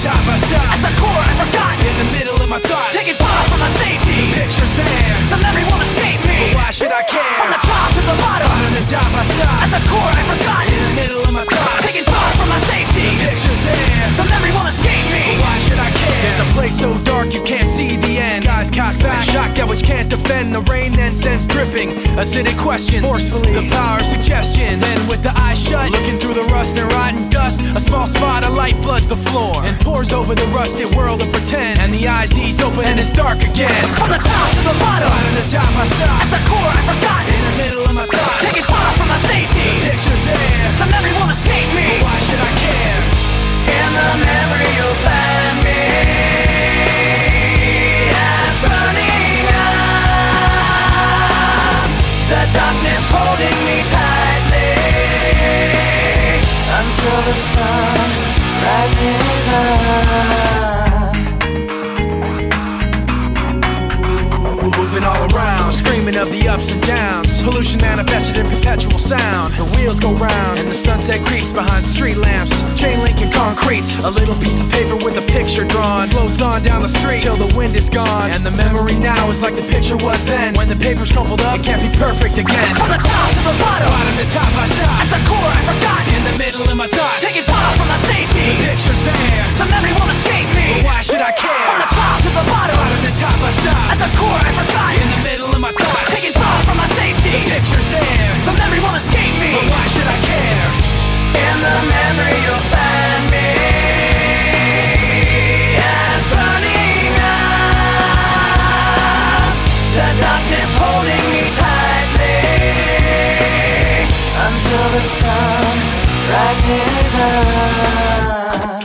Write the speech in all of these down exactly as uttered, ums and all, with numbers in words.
top I stop. At the core I forgot. In the middle of my thoughts. Taking far from my safety. The picture's there. The memory won't escape me. But why should I care? From the top to the bottom. Bottom to top I stop. At the core I forgot. In the middle of my thoughts. Taking far from my safety. The picture's there. The memory won't escape me. But why should I care? There's a place so dark you can't see the end. Skies cocked back, shock at which can't defend. The rain then sends dripping acidic questions forcefully. The power of suggestion. Then with the eyes shut, looking through the rust and rotten dust, a small spot of light floods the floor and pours over the rusted world of pretend. And the eyes ease open and it's dark again. From the top to the bottom. Bottom to top I stop. At the core I forgot. In the middle of my thoughts. Taking far from my safety. The picture's there. The memory won't escape me. But why should I care? In the memory you'll find me as burning up. The darkness holding me tightly until the sun rises up. Moving all around, screaming of the ups and downs. Pollution manifested in perpetual sound. The wheels go round and the sunset creeps behind street lamps. Chain link and concrete. A little piece of paper with a picture drawn floats on down the street till the wind is gone. And the memory now is like the picture was then. When the paper's crumpled up, it can't be perfect again. From the top to the bottom. Bottom to top I stop. At the core I forgot. In the middle of my thoughts. Taking far from my safety. The picture's there. The memory won't escape me. But why should I care? From the top to the bottom. Bottom to top I stop. At the core I forgot. In the middle of my thoughts. Taking far from my safety. The picture's there. The memory won't escape me. But why should I care? In the memory you'll find me as burning up. The darkness holding me tightly until the sun rises up.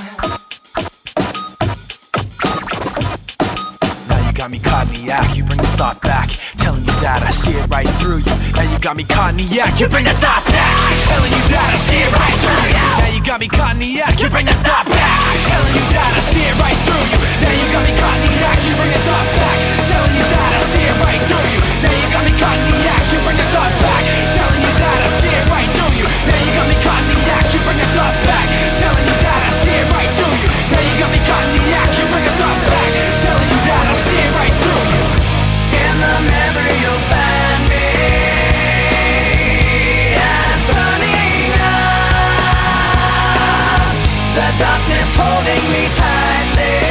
Now you got me caught in the act, you bring the thought back, telling you that I see it right through you. Now you got me caught in the act, you bring the thought back, telling you that I see it right through you. Now you got me caught in the act, you bring the thought back, telling you that I see it right through you. Now you got me caught in the act, you bring the thought back, telling you that I see it right through you. Now you got me caught in the act, you bring the thought back, telling you that I see it right through you. Now you got me caught in the act, you bring the thought back, telling you that I see it right through you. Now you got me caught in the act, you bring the thought back, telling you that I see it right through you. In the memory you'll find me as burning up. The darkness holding me tightly